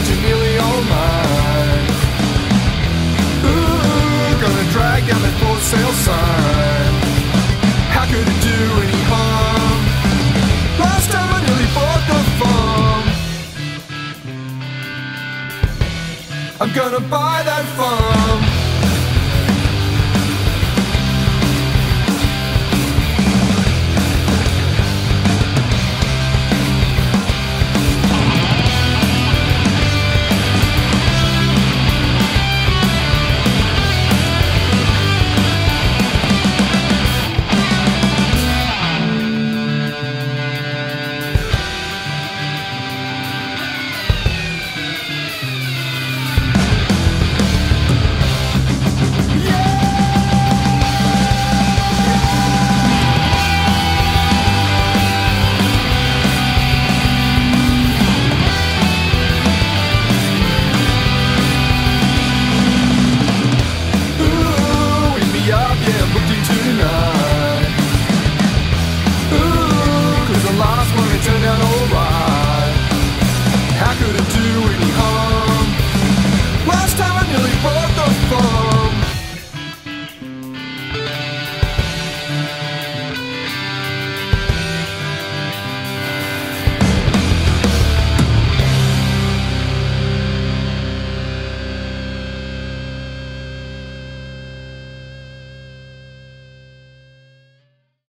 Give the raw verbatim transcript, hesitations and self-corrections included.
you're nearly all mine. Ooh, gonna drag down that for sale sign. How could it do any harm? Last time I nearly bought the farm. I'm gonna buy that farm. Turned out alright. How could it do any harm? Last time I nearly bought the farm.